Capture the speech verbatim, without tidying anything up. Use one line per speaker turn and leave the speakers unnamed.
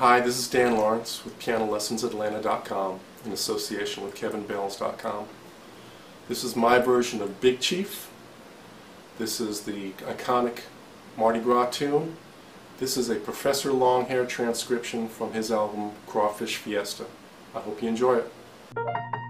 Hi, this is Dan Lawrence with Piano Lessons Atlanta dot com in association with Kevin Bells dot com. This is my version of Big Chief. This is the iconic Mardi Gras tune. This is a Professor Longhair transcription from his album Crawfish Fiesta. I hope you enjoy it.